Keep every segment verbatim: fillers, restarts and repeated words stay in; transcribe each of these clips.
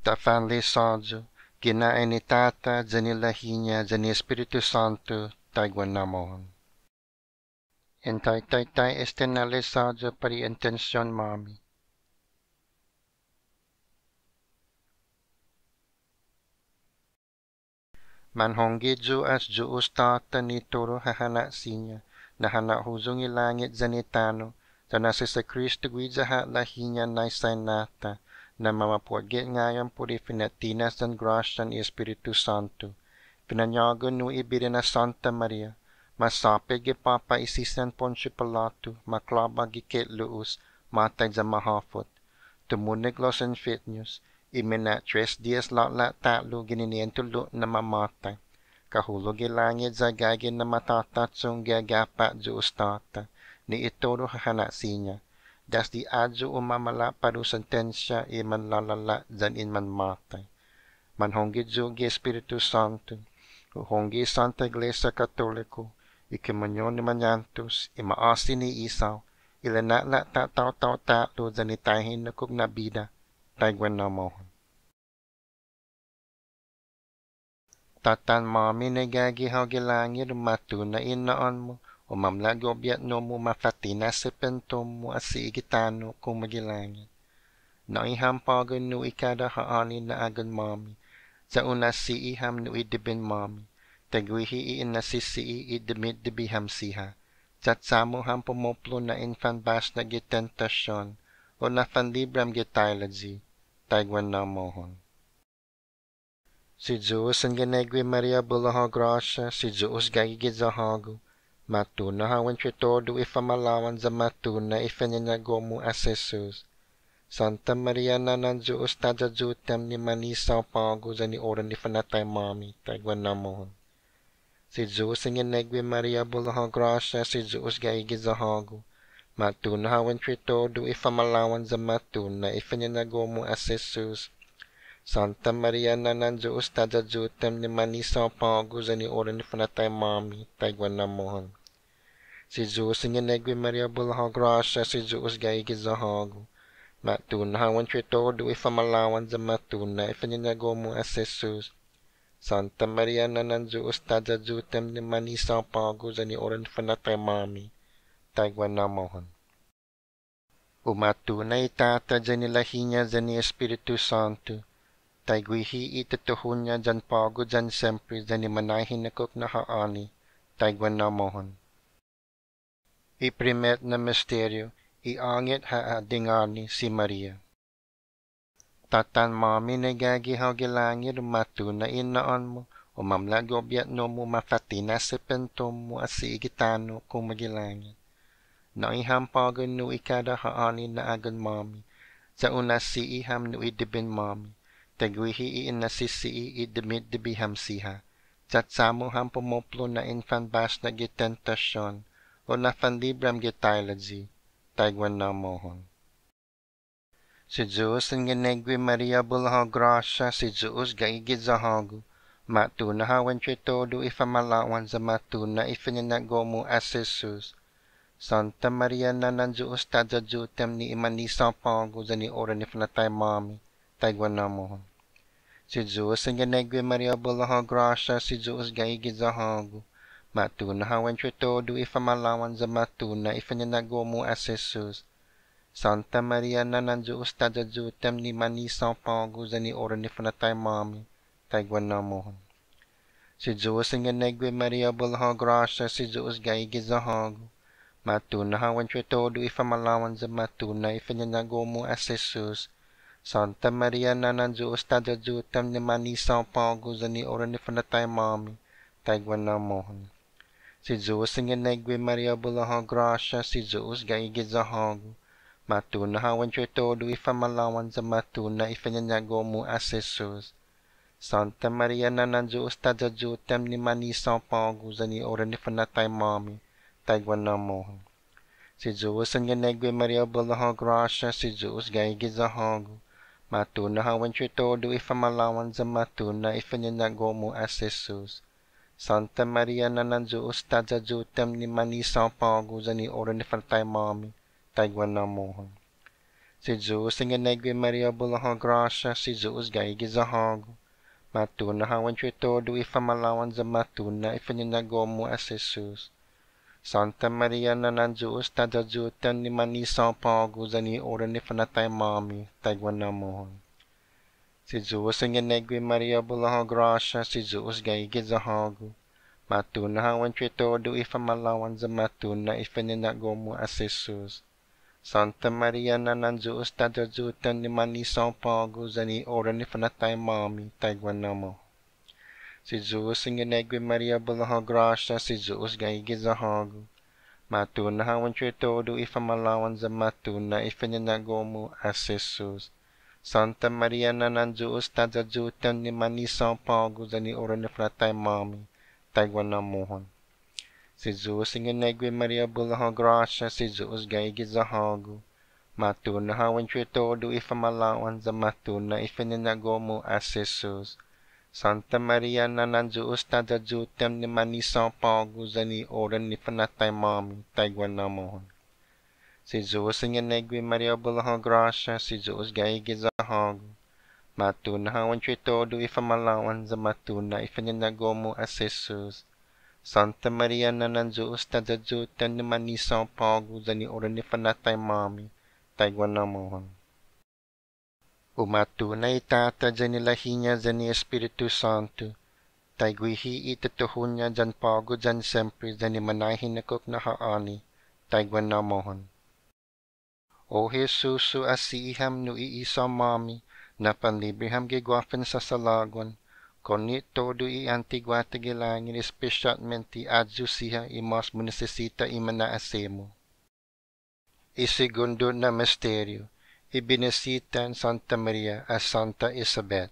Tafanli Sojo, kinain ni Tata, Janilahinya, Jani Espiritu Santo, Taigwan Namon. En tay tay tay estenale Sojo pari intention mami. Manhonggi ju as juus tata ni toro hahana sinya, na hana huzungi langit zanitano, tanasi sa Kristo guizaha lahinya naisay nata, na mamapuagit ngayon puri finatinas dan grasya ni Espiritu Santo. Pinanyago no ibiri na Santa Maria, masapig ipapa isisan Poncio Pilato, maklaba gikit luus, matay za mahafot. Tumunig los en fit news, imina tres dias latla tatlo gininian tulo na mamatay. Kahulog ilangit za gagin na matatatsong gagapa ju ustata, ni itoro hahanasinya. Das di adjo umamala paru sentensya iman lalala zan inman matay. Manhonggi jugi Espiritu Santo, honggi Santa Iglesia Katoliko, ikimanyon ni manyantos, imaasi ni isaw, ilanala ta tao tao tatlo zan itahin na kog nabida, Taigwan Namohon. Tatan mami nagagihaw gilangir matu na inaon mo, o mamlagobyat no mo mafatina sa pentom mo asi igitano kung magilangit. Na ihampagan no ikada haani na agan mami, sa una si iham no idibin mami, tagwihi iin na si si idimit dibiham siha, tat samo ham pumoplo na infan bas na gitentasyon, o na fanlibram gitayladzi, Taigwan Namohon. Si Diyos ang ganegwi Maria Bulaho Gracia, si Diyos gagigid za hago. Matuna hawan todo ifamalawan za matuna ifanyanyago mo as Jesus. Santa Maria na ng Diyos tadyajutem ni manisaw pago za ni oran ni fanatay mami, Taigwan Namohon. Si Diyos ang ganegwi Maria Bulaho Gracia, si Diyos gagigid za hago. Matuna hawan todo ifamalawan za matuna ifanyanyago mo as Jesus. Santa Maria na ng Diyos tadyajutem ni manisaw pago za ni oran ni fanatay mami, Taigwan Namohon. Si Diyos ang ganegwi Maria Bulaho Gracia, si Diyos gagigid za hago. Matuna hawan todo ifamalawan za matuna ifanyanyago mo as Jesus. Santa Maria na ng Diyos tadyajutem ni manisaw pago za ni oran ni fanatay mami, Taigwan Namohon. Umatuna itata dyan nilahinya dyan ni Espiritu Santo. Taigwihi itatuhon niya dyan pago dyan siyempre dyan ni manahin na kuk na haani, Taigwan Namohon. Iprimet na misteryo, iangit haadingani si Maria. Tatan mami nagagihaw gilangir matu na inaon mo, o mamlagobyat no mo mafatina sa pentom mo at si igitano kung magilangit. Na ihampagan no ikada haani na agan mami, sa una si iham no idibin mami, tagwihi iin na si si idimit dibiham siha, tat samo ham pumoplo na infan bas na gitentasyon, o na fanlibram gitayladzi, Taigwan Namohon. Si Diyos ang ganegwi Maria Bulaho Gracia, si Diyos gaigid za hago, matuna hawan todo ifamalawan za matuna ifanyanyago mo as Jesus. Santa Maria na ng Diyos tadyajutem ni imanisaw pago za ni oran ni fanatay mami, Taigwan Namohon. Si Diyos ang ganegwi Maria Bulaho Gracia, si Diyos gaigid za hago, matuna hawan todo ifamalawan za matuna ifanyanyago mo as Jesus. Santa Maria na ng Diyos tadyajutem ni manisaw pago za ni oran ni fanatay mami, Taigwan Namohon. Si Diyos ang ganegwi Maria Bulaho Gracia, si Diyos gaigid za hago, matuna hawan todo ifamalawan za matuna ifanyanyago mo as Jesus. Santa Maria na ng Diyos tadyajutem ni manisaw pago za ni oran ni fanatay mami, Taigwan Namohon. Si Diyos ang ganegwi Maria Bulaho Gracia, si Diyos gaigid za hago, matuna hawan todo ifamalawan za matuna ifanyanyago mo as Jesus. Santa Maria na ng Diyos tadyajutem ni manisaw pago za ni oran ni fanatay mami, Taigwan Namohon. Si Diyos ang ganegwi Maria Bulaho Gracia, si Diyos gaigid za hago, matuna hawan todo ifamalawan za matuna ifanyanyago mo as Jesus. Santa Maria na ng Diyos tadyajutem ni manisaw pago za ni oran ni fanatay mami, Taigwan Namohon. Si Jesus ingenegui Maria bulaho gracia, si Jesus gaigizahago. Matuna hawan todo ifamalawan za matuna ifaninagomo as Jesus. Santa Maria nananjuus tadajutan ni manisang pago za ni oran ni fanatay mami, tagwan na mohon. Si Jesus ingenegui Maria bulaho gracia, si Jesus gaigizahago. Matuna hawan todo ifamalawan za matuna ifaninagomo as Jesus. Santa Maria nananjuus tadajutan ni manisang pago za ni oran ni fanatay mami, tagwan na mo. Si Jesus ingenegui Maria bulaho gracia, si Jesus gaigizahago. Matuna hawan todo ifamalawan za matuna ifaninagomo as Jesus. Santa Maria nananjuus tadajutan ni manisang pago za ni oran ni fanatay mami, tagwan na mohon. Si Jesus ingenegui Maria bulaho gracia, si Jesus gaigizahago. Matuna hawan todo ifamalawan za matuna ifaninagomo as Jesus. Santa Maria nananjuus tadajutan ni manisang pago za ni oran ni fanatay mami, tagwan na mohon. Si Jesus ingenegui Maria bulaho gracia, si Jesus gaigizahago. Matuna hawan todo ifamalawan za matuna ifaninagomo as Jesus. Santa Maria nananjuus tadajutan ni manisang pago za ni oran ni fanatay mami, tagwan na mohon. Umatuna itata dyan nilahinya dyan ni Espiritu Santo, taygwihi itatuhunya dyan pago dyan siyempre dyan ni manahin nakok na haani, tagwan na mohon. O Jesusu asiham no iisang mami, na panlibriham gigwafen sa salagwan, konit todo i antigua tigilangin especialmente adju siya imas mo necesita imanaasemo. Isigundo na misteryo, ibinesitan Santa Maria as Santa Isabel.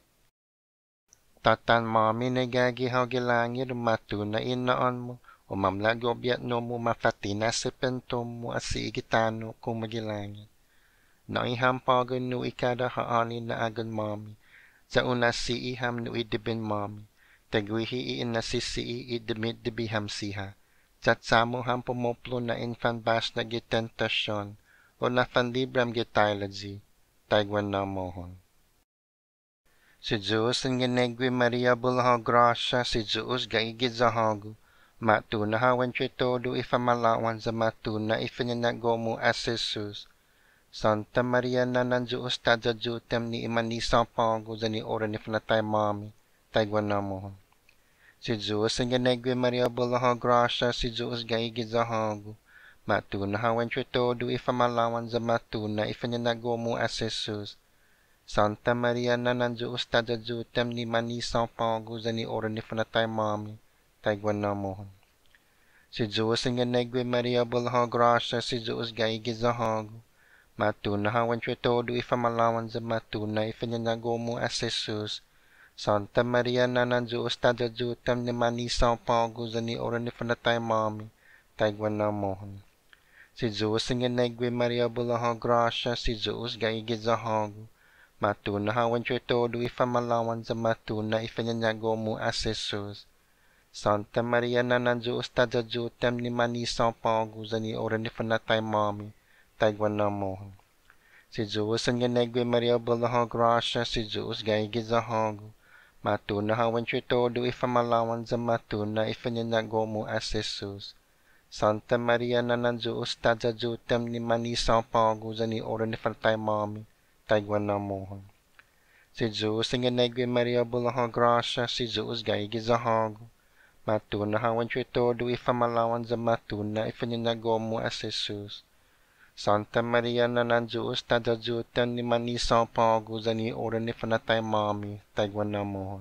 Tatan mami nagagihaw gilangin matu na inaan mo, o mamlagobyat no mo mafatina sa pentom mo at si igitano kung magilangin. Naihampagan no ikada haanin na agan mami, sa una si iham no idibin mami, tagwihi iin na si si idimit dibiham siha, at samo ham pumoplo na infant bas na gitentasyon, o na fanlibram gitayladzi, tagwan na mohon. Si Diyos ang ginegwi Maria bulaho gracia, si Diyos gaigizahago, matuna hawan todo ifamalawan za matuna ifininagomo as Jesus. Santa Maria nananjuus tadajutem ni imanisang pago za ni oran ni fanatay mami, tagwan na mohon. Si Diyos ang ginegwi Maria bulaho gracia, si Diyos gaigizahago, matuna hawan todo ifamalawan za matuna ifininagomo as Jesus. Santa Maria nananjuus tadajutem ni manisang pago za ni oran ni fanatay mami, tagwan na mohon. Si Diyos ang ginegwi Maria bulaho gracia, si Diyos gaigizahago, matuna hawan todo ifamalawan za matuna ifininagomo as Jesus. Santa Maria nananjuus tadajutem ni manisang pago za ni oran ni fanatay mami, tagwan na mohon. Si Diyos ang ginegwi Maria bulaho gracia, si Diyos gaigizahago, matuna hawan todo ifamalawan za matuna ifininagomo as Jesus. Santa Maria nananjuus tadajutem ni manisang pago za ni oran ni fanatay mami, tagwan na mohon. Si Diyos ang ginegwi Maria bulaho gracia, si Diyos gaigizahago, matuna hawan todo ifamalawan za matuna ifininagomo as Jesus. Santa Maria nananjuus tadajutem ni manisang pago za ni oran ni fanatay mami, tagwan na mohon. Si Diyos ang ginegwi Maria bulaho gracia, si Diyos gaigizahago, matuna hawan todo ifamalawan za matuna ifininagomo as Jesus. Santa Maria nananjuus tadajutem ni manisang pago za ni oran ni fanatay mami, tagwan na mohon.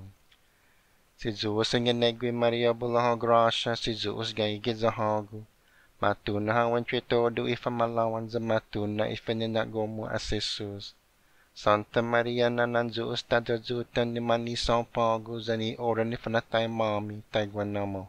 Si Diyos ang ginegwi Maria bulaho gracia, si Diyos gaigizahago, matuna hawan todo ifamalawan za matuna ifininagomo as Jesus. Santa Maria nananjuus tadajutem ni manisang pago za ni oran ni fanatay mami, tagwan na mohon.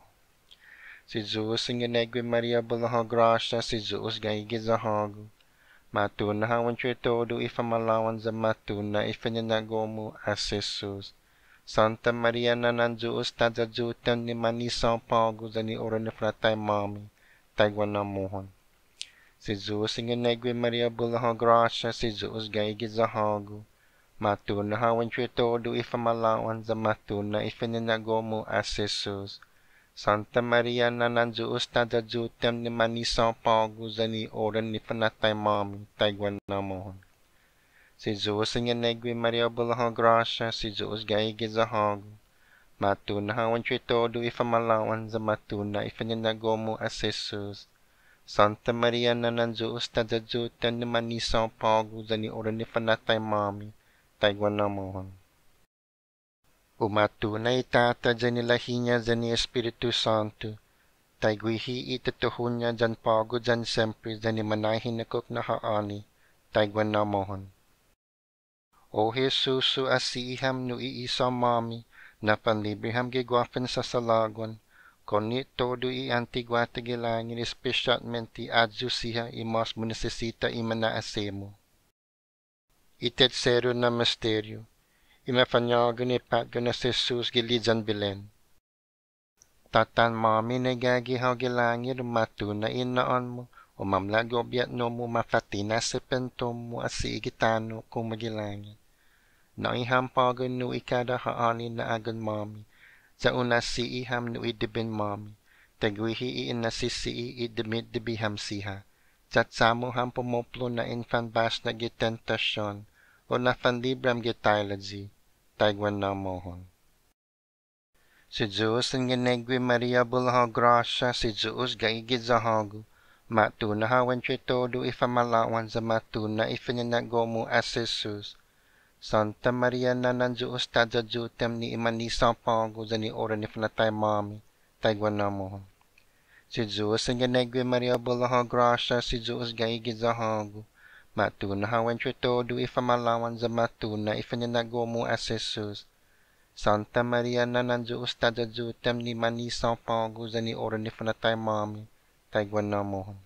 Si Diyos ang ginegwi Maria bulaho gracia, si Diyos gaigizahago, matuna hawan todo ifamalawan za matuna ifininagomo as Jesus. Santa Maria nananjuus tadajutem ni manisang pago za ni oran ni fanatay mami, tagwan na mohon. Si Jesus ingenegwi Maria bulaho gracia, si Jesus gaigi zahagu. Matuna hawan todo ifamalawan za matuna ifininagomu as Jesus. Santa Maria nananjuus tadajutem ni manisaw pagu zani oran ni fanatay mami taigwan namohon. Si Jesus ingenegwi Maria bulaho gracia, si Jesus gaigi zahagu. Matuna hawan todo ifamalawan za matuna ifininagomu as Jesus. Santa Maria nananjuus tadajutem ni manisaw pagu zani oran ni fanatay mami taigwan namohon. Umatunay tata dyan ilahinya dyan ni Espiritu Santo, taigwihi itatuhunya dyan pago dyan siyempre dyan ni manahin nakok na haani, taigwan na mohon. O Jesus su asiham no iisa mami, na panlibriham gigwafen sa salagwan, konit todo i antigua tigilangin especialmente adju siya imas mo necesita imanaasemo. Itetsero na misteryo, imafanyago ni Patgo na Jesus gilijan bilen. Tatan mami na gagihaw gilangir matu na inaan mo o mamlago biat no mo mafatina sa pentom mo asi igitano kung magilangir. Na ihampagan no ikada haani na agan mami. Sa una si iham no idibin mami. Tagwihi iin na sisi idimid dibiham siha. At samo ham pumoplo na infan bas na gitentasyon o na fanlibram gitayladzi. Taigwan na mohon. Si Diyos ang ginegwi Maria bulaho gracia, si Diyos gaigid zahagu. Matuna hawan todo ifamalawan za matuna ifininagomu as Jesus. Santa Maria nanan Diyos tadajutem ni imanisa pago za ni oran ni fanatay mami. Taigwan na mohon. Si Diyos ang ginegwi Maria bulaho gracia, si Diyos gaigid zahagu. Matuna hawan todo ifamalawan za matuna ifininagomu as Jesus. Santa Maria nananjuus tadajutem ni manisaw pago za ni oran ni fanatay mami, taigwan na mohon.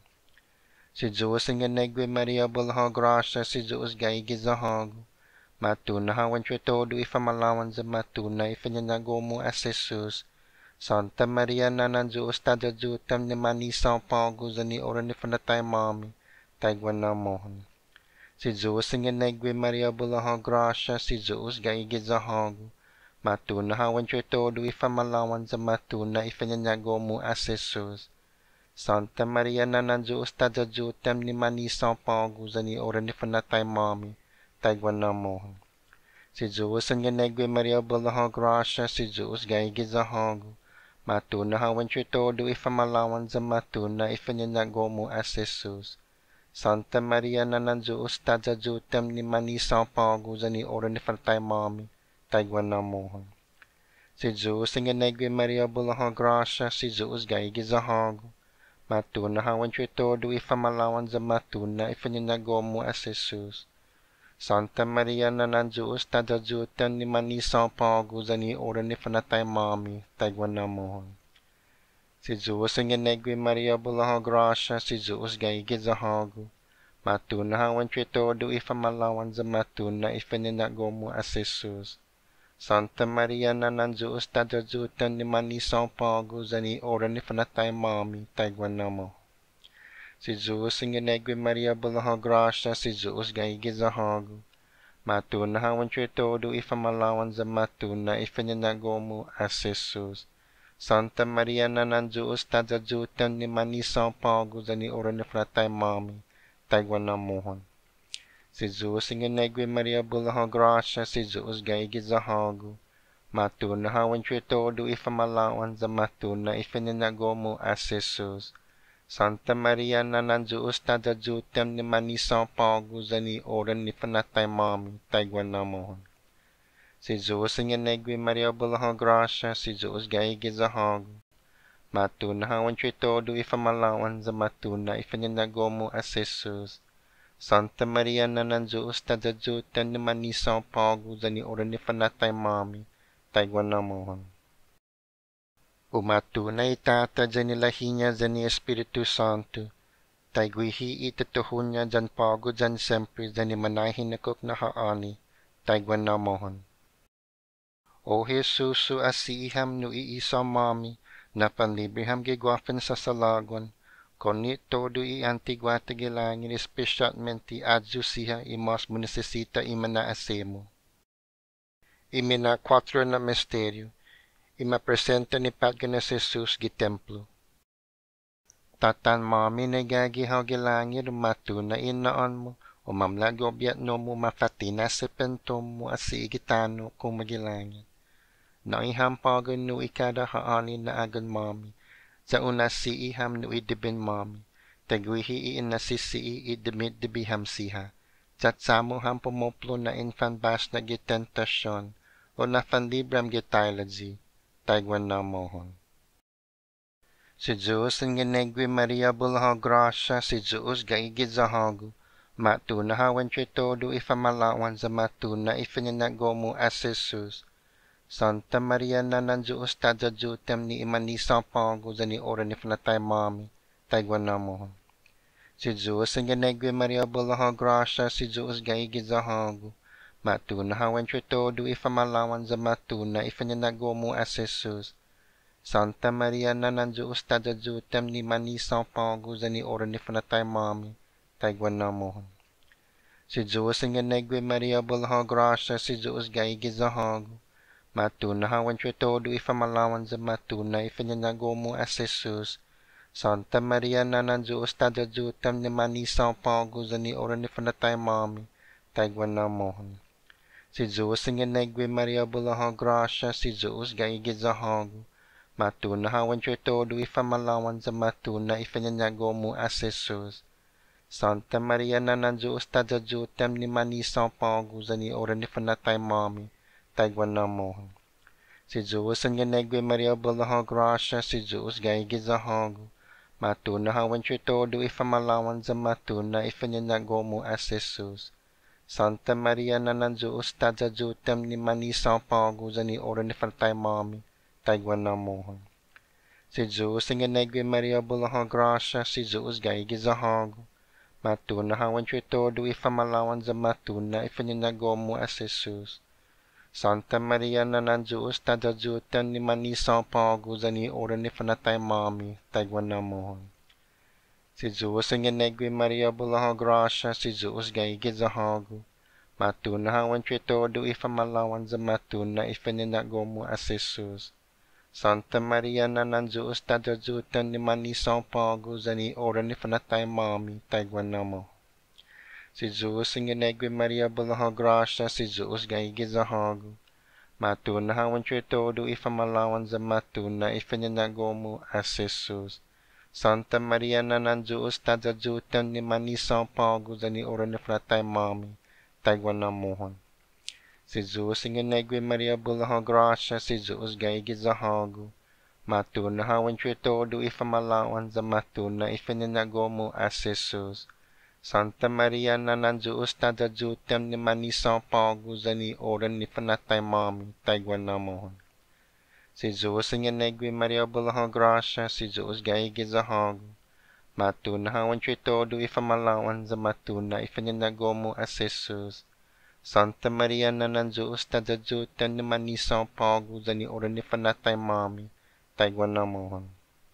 Si Diyos ang ginegwi Maria bulaho gracia, si Diyos gaigi zahagu. Matuna hawan todo ifamalawan za matuna ifininagomu as Jesus. Santa Maria nananjuus tadajutem ni manisaw pago za ni oran ni fanatay mami, taigwan na mohon. Si Diyos ang ginegwi Maria bulaho gracia, si Diyos gaigi zahagu. Matuna hawan todo ifamalawan za matuna ifininagomu as Jesus. Santa Maria nananjuus tadajutem ni manisaw pago za ni oran ni fanatay mami, taigwan na mohon. Si Diyos ang ginegwi Maria bulaho gracia, si Diyos gaigi zahagu. Matuna hawan todo ifamalawan za matuna ifininagomu as Jesus. Santa Maria nananjuus tadajutem ni manisaw pago za ni oran ni fanatay mami, taigwan na mohon. Si Diyos ang ginegwi Maria bulaho gracia, si Diyos gaigi zahagu. Matuna hawan todo ifamalawan za matuna ifininagomu as Jesus. Santa Maria nananjuus tadajutem ni manisaw pago za ni oran ni fanatay mami, taigwan na mohon. Si Diyos ang ginegwi Maria bulaho gracia, si Diyos gaigi zahagu. Matuna hawan todo ifamalawan za matuna ifininagomu as Jesus. Santa Maria nananjuus tadajutem ni manisaw pago za ni oran ni fanatay mami, taigwan na mohon. Si Diyos ang ginegwi Maria bulaho gracia, si Diyos gaigi zahagu. Matuna hawan todo ifamalawan za matuna ifininagomu as Jesus. Santa Maria nananjuus tadajutem ni manisaw pago za ni oran ni fanatay mami, taigwan na mohon. Si Diyos ang ginegwi Maria bulaho gracia, si Diyos gaigi zahagu. Matuna hawan todo ifamalawan za matuna ifininagomu as Jesus. Santa Maria nananjuus tadajutem ni manisaw pago za ni oran ni fanatay mami, taigwan na mohon. Si Diyos ang ginegwi Maria bulaho gracia, si Diyos gaigi zahagu. Matuna hawan todo ifamalawan za matuna ifininagomu as Jesus. Santa Maria nananjuus tadajutem ni manisaw pago za ni oran ni fanatay mami, taigwan na mohon. Umatunay tata dyan ilahinya dyan ni Espiritu Santo, taigwihi itatuhunya dyan pago dyan siyempre dyan ni manahin nakok na haani, taigwan na mohon. O Jesus su asiham no iisa mami, na panlibriham gigwafen sa salagwan, con todo y antigua tigilangin, especialmente adjusiha y mas mo necesita y manaasemo. Imina quatro na misterio, ima presenta ni Patganas Jesus gi templo. Tatan mami nagagihaw gilangin, matu na inaon mo, o mamlagobyat no mo mafatina sa pentom mo asi igitano kung magilangin. Na ihampagan no ikada haanin na agan mami, sa una si iham no idibin mami, tagwihi iin na sisi idimit dibiham siha, tat samo ham pumoplo na infan bas na gitentasyon, o na fanlibram gitayladzi, tagwan na mohon. Si Diyos ang ginegwi Maria bulahaw grasya, si Diyos gaigid zahagu, matu na hawan siya todo ifamalawan za matu na ifininago mo as Jesus. Santa Maria na ng Diyos tadadjutem ni imanisa pago za ni ora ni fanatay mami, tagwan na mohon. Si Diyos ang ginegwi Maria bulahaw grasya, si Diyos gaigid zahagu, matu na hawan siya todo ifamalawan za matu na ifininago mo as Jesus. Santa Maria na ng Diyos tadadjutem ni manisang pago za ni ora ni fanatay mami, tagwan na mohon. Si Diyos ang ginegwi Maria bulahaw grasya, si Diyos gaigid zahagu, matu na hawan siya todo ifamalawan za matu na ifininago mo as Jesus. Santa Maria na ng Diyos tadadjutem ni manisang pago za ni ora ni fanatay mami, tagwan na mohon. Si Diyos ang ginegwi Maria bulahaw grasya, si Diyos gaigid zahagu, matu na hawan siya todo ifamalawan za matu na ifininago mo as Jesus. Santa Maria na ng Diyos tadadjutem ni manisang pago za ni ora ni fanatay mami, tagwan na mohon. Si Diyos ang ginegwi Maria bulahaw grasya, si Diyos gaigid zahagu, matu na hawan siya todo ifamalawan za matu na ifininago mo as Jesus. Santa Maria na ng Diyos tadadjutem ni manisang pago za ni ora ni fanatay mami, tagwan na mohon. Si Diyos ang ginegwi Maria bulahaw grasya, si Diyos gaigid zahagu, matu na hawan siya todo ifamalawan za matu na ifininago mo as Jesus. Santa Maria na ng Diyos tadadjutem ni manisang pago za ni ora ni fanatay mami, tagwan na mohon. Si Diyos ang ginegwi Maria bulahaw grasya, si Diyos gaigid zahagu, matu na hawan siya todo ifamalawan za matu na ifininago mo as Jesus. Santa Maria na ng Diyos tadadjutem ni manisang pago za ni ora ni fanatay mami, tagwan na mo. Si Diyos ang ginegwi Maria bulahaw grasya, si Diyos gaigid zahagu, matu na hawan siya todo ifamalawan za matu na ifininago mo as Jesus. Santa Maria na ng Diyos tadadjutem ni manisang pago za ni ora ni fanatay mami, tagwan na mohon. Si Diyos ang ginegwi Maria bulahaw grasya, si Diyos gaigid zahagu, matu na hawan siya todo ifamalawan za matu na ifininago mo as Jesus. Santa Maria na ng Diyos tadadjutem ni manisang pago za ni ora ni fanatay mami, tagwan na mohon. Si Diyos ang ginegwi Maria bulahaw grasya, si Diyos gaigid zahagu, matu na hawan siya todo ifamalawan za matu na ifininago mo as Jesus. Santa Maria na ng Diyos tadadjutem ni manisang pago za ni ora ni fanatay mami, tagwan na mohon.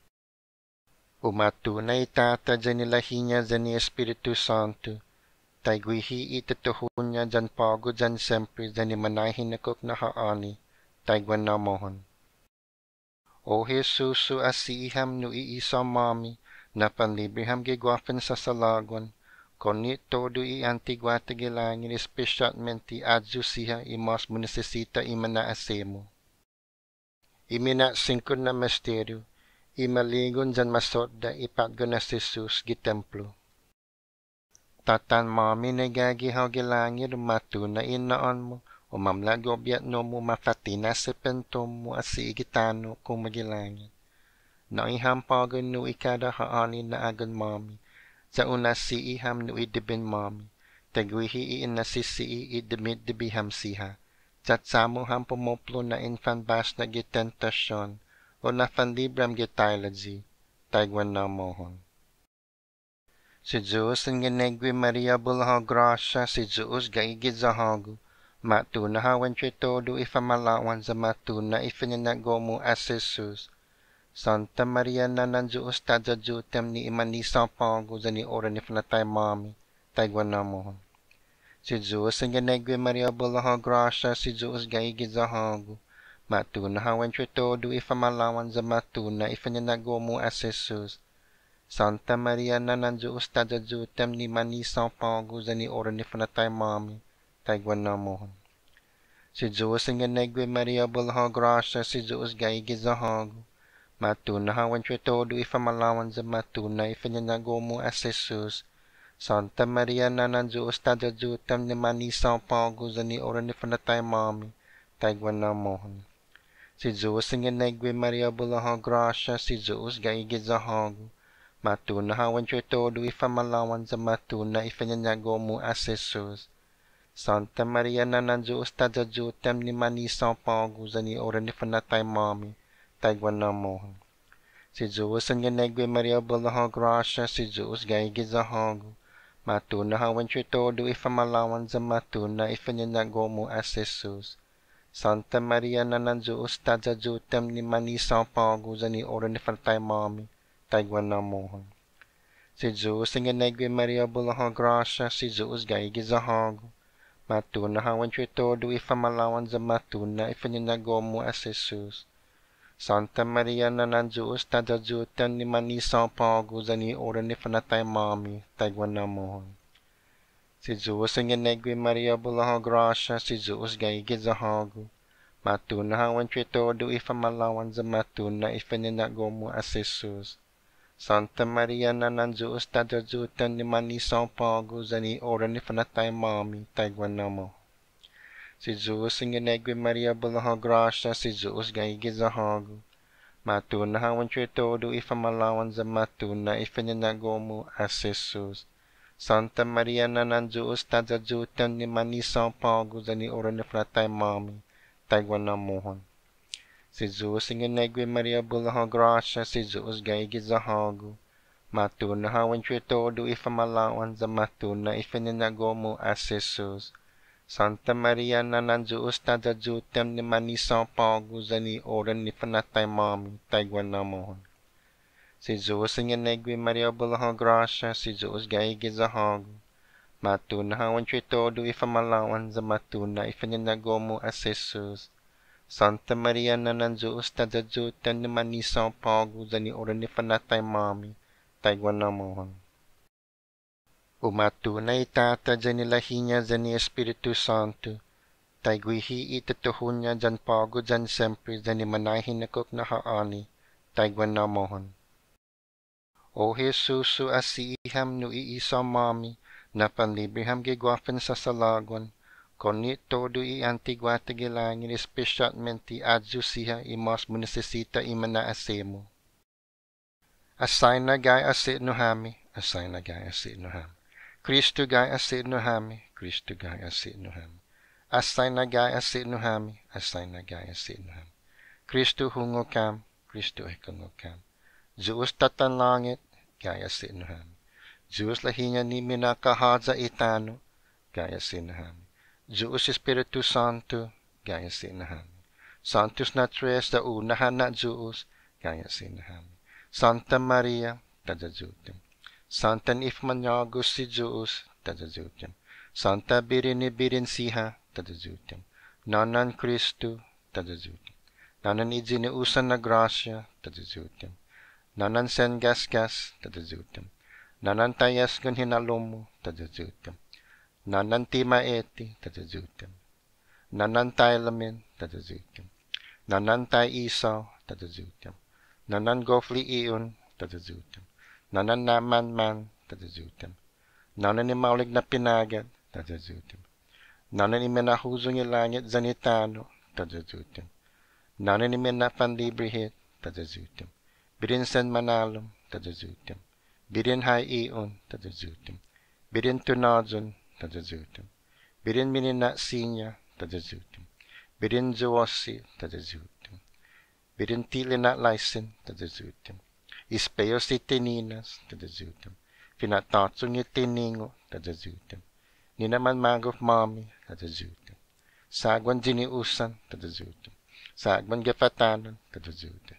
Umatu na itata dyan nilahinya dyan ni Espiritu Santo, tagwihi itatuhun niya dyan pago dyan siyempre dyan ni manahin na kok na haani, tagwan na mohon. O Jesus, so asiham no iisa mami, na panlibriham gigwafen sa salagwan, con todo y antigua tigilangin, especialmente adjusiha y mas mo necesita y manaasemo. Imina singkod na misteryo, imaligon dyan masodda ipatganas Jesus gi templo. Tatan mami nagagihaw gilangin, matu na inaon mo, o mamlagobyat no mo mafatina sa pentom mo asi igitano kung magilangin. Na ihampagan no ikada haanin na agan mami, sa una si iham no idibin mami, tagwihi iin na sisi idimit dibiham siha, tat samo ham pumoplo na infan bas na gitentasyon, o na fanlibram gitayladzi, tagwan na mohon. Si Diyos ang ginegwi Maria bulahaw grasya, si Diyos gaigid zahagu, matu na hawan siya todo ifamalawan za matu na ifininago mo as Jesus. Santa Maria nananjuus tadjajutem ni imani sampago zani ora ni fanatai mami taigwanamohon. Si Zeus ang ganegwe Maria bulaha grasya si Zeus gaigi zahagu. Matuna hawan todo ifamalawan za matuna ifanyanagomu as Jesus. Santa Maria nananjuus tadjajutem ni mani sampago zani ora ni fanatai mami taigwanamohon. Si Zeus ang ganegwe Maria bulaha grasya si Zeus gaigi zahagu. Matuna hawan todo ifamalawan za matuna ifanyanagomu as Jesus. Santa Maria nananjuus tadjajutem ni mani sampago zani ora ni fanatai mami taigwanamohon. Si Zeus ang ganegwe Maria bulaha grasya si Zeus gaigi zahagu. Matuna hawan todo ifamalawan za matuna ifanyanagomu as Jesus. Santa Maria nananjuus tadjajutem ni mani sampago zani ora ni fanatai mami taigwanamohon. Si Zeus ang ganegwe Maria bulaha grasya si Zeus gaigi zahagu. Matuna hawan todo ifamalawan za matuna ifanyanagomu as Jesus. Santa Maria nananjuus tadjajutem ni mani sampago zani ora ni fanatai mami taigwanamohon. Si Zeus ang ganegwe Maria bulaha grasya si Zeus gaigi zahagu. Matuna hawan todo ifamalawan za matuna ifanyanagomu as Jesus. Santa Maria nananjuus tadjajutem ni mani sampago zani ora ni fanatai mami taigwanamohon. Si Zeus ang ganegwe Maria bulaha grasya si Zeus gaigi zahagu. Matuna hawan todo ifamalawan za matuna ifanyanagomu as Jesus. Santa Maria nananjuus tadjajutem ni mani sampago zani ora ni fanatai mami taigwanamohon. Si Zeus ang ganegwe Maria bulaha grasya si Zeus gaigi zahagu. Matuna hawan todo ifamalawan za matuna ifanyanagomu as Jesus. Santa Maria nananjuus tadjajutem ni mani sampago zani ora ni fanatai mami taigwanamohon. Si Zeus ang ganegwe Maria bulaha grasya si Zeus gaigi zahagu. Matuna hawan todo ifamalawan za matuna ifanyanagomu as Jesus. Santa Maria nananjuus tadjajutem ni mani sampago zani ora ni fanatai mami taigwanamohon. Si Zeus ang ganegwe Maria bulaha grasya si Zeus gaigi zahagu. Matuna hawan todo ifamalawan za matuna ifanyanagomu as Jesus. Santa Maria nananjuus tadjajutem ni mani sampago zani ora ni fanatai mami taigwanamohon. Umatunay tata dyan nilahinya dyan ni Espiritu Santo, taigwihi itatuhunya dyan pago dyan siyempre dyan ni manahin nakok na haani, taigwanamohon. O Jesusu asiham no iisa mami, na panlibriham gigwafen sa salagwan, konit todo i antigwatagilangin especialmente adju siya imas mo necesita imanaasemo. Asay na gay asit no hami, asay na gay asit no hami. Kristo gay asit no hami, Kristo gay asit no hami. Asay na gay asit no hami, asay na gay asit no hami. Kristo hungo kam, Kristo ay kungo kam. Diyos tatan langit, gay asit no hami. Diyos lahinya ni minakahadza itano, gay asit no hami. Diyos Espiritu Santo, gay asit no hami. Santos na tres da unahan na Diyos, gay asit no hami. Santa Maria, tadjajutem. Santa Ifmanyagos si Diyos, tadjajutem. Santa Birini Birinsiha, tadjajutem. Nanan Kristo, tadjajutem. Nanan ijiniusan na grasya, tadjajutem. Nanan sengasgas, tadjajutem. Nanan tayas gun hinalomo, tadjajutem. Nanan timaeti, tadjajutem. Nanan taylamin, tadjajutem. Nanan tay isaw, tadjajutem. Nanan gofli iyon, tadjajutem. Nanan naman man, tadjajutem. Nanan imaulig na pinagad, tadjajutem. Nanan imenahuzong ilangit zanitano, tadjajutem. Nanan imenapanlibrihit, tadjajutem. Birinsan manalom, tadjajutem. Birin hay iyon, tadjajutem. Birin tunadzon, tadjajutem. Birin minina sinya, tadjajutem. Birin jawosi, tadjajutem. Birin tilina laisin, tadjajutem. Ispeo si tininas, tadjajutem. Finatatsong itiningo, tadjajutem. Ninaman magof mami, tadjajutem. Sagwan jiniusan, tadjajutem. Sagwan gafatanan, tadjajutem.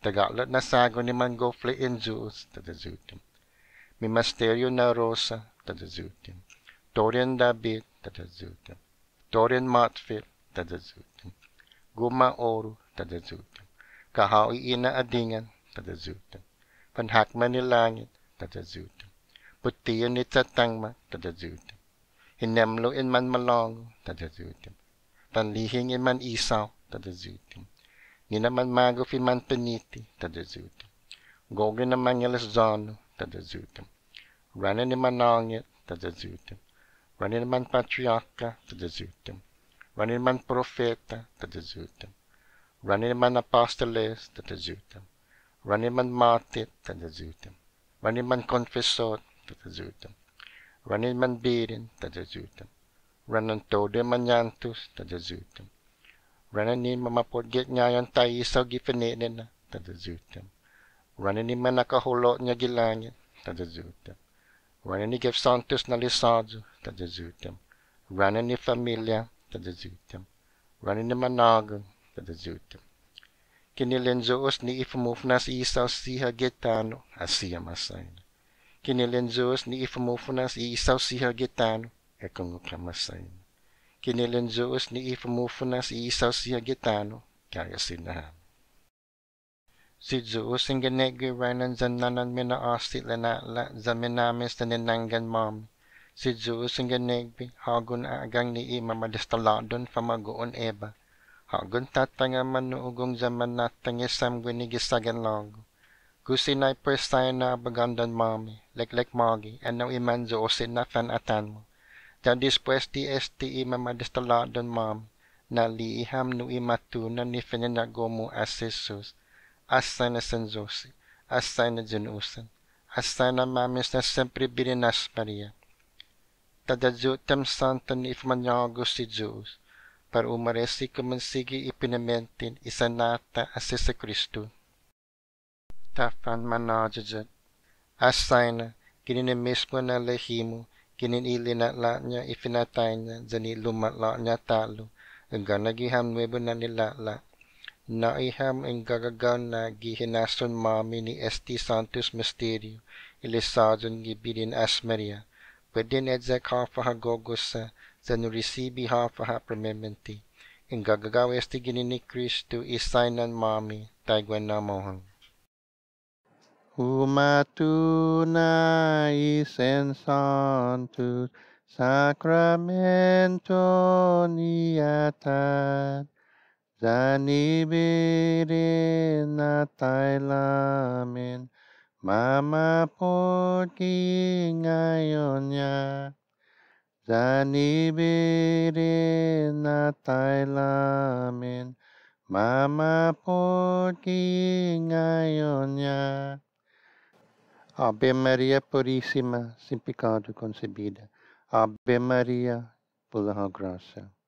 Tagalog na sago ni man gofle in Zeus, tadazutim. Mi misterio na rosa, tadazutim. Torian David, tadazutim. Torian Matfit, tadazutim. Guma oru, tadazutim. Kahawi ina adingan, tadazutim. Panhakman ni langit, tadazutim. Putiyan ni tatangma, tadazutim. Hinemlo in man malongo, tadazutim. Panlihing in man isaw, tadazutim. Ni naman mago fi man peniti, tadazutim. Gogi na mangelas zono, tadazutim. Rana ni manangit, tadazutim. Rana ni man patriarka, tadazutim. Rana ni man profeta, tadazutim. Rana ni man apostoles, tadazutim. Rana ni man martit, tadazutim. Rana ni man confessor, tadazutim. Rana ni man birin, tadazutim. Rana todo man yantus, tadazutim. Rana ni mamapodget ngayon tayo isaw gipininin na, tadazutim. Rana ni man nakahulot niya gilangit, tadazutim. Rana ni gif santos na lisado, tadazutim. Rana ni familia, tadazutim. Rana ni managang, tadazutim. Kinilenzoos ni ifamuf na si isaw siya gitano, asiya masayin. Kinilenzoos ni ifamuf na si isaw siya gitano, ekong ukamasayin. Kinilenzoos ni ifamuf na si isaw siya gitano, kaya sinahan. Si Zeus ang ganegiranan zananan minaasti lanala zaminamis na ninanggan mami. Si Zeus ang ganegbi hagun agang ni ima madastaladon famagoon eba. Hagun tatanga manuugong zaman natang isam gwinigisagan lago. Kusinay persay na bagandan mami, leklek magi, anaw iman Zeosin na fanatan mo. Ja después di esti ima madastaladon mami, na liiham no imatunan ni fininagomo as Jesus. Asay na San Jose, asay na Janusan, asay na mamis na sempre bininas Maria. Tadazutam santo ni ifmanyago si Diyos, para umaresi kumansigi ipinamentin isanata as sa Kristo. Tafan manajajat, asay na, kinini mismo na lehimo, kininili na la niya ifinatay niya, zani lumatla niya talo, ang ganagiham nuebo na nilala. Naiham ang gagagaw na gihinason mami ni Esti Santos Misterio, ilisadon gibidin as Maria. Pwede nedzak Hafa hagogos sa zanurisibi Hafa ha premementi. Ang gagagaw esti gini ni Kristo isainan mami, taigwan na mohang. Humatuna isen santus sacramento niatan. Zanibirin na taylamin, mamapoti ngayon niya. Zanibirin na taylamin, mamapoti ngayon niya. Ave Maria Purísima, sin pecado concebida. Ave Maria, full of gracia.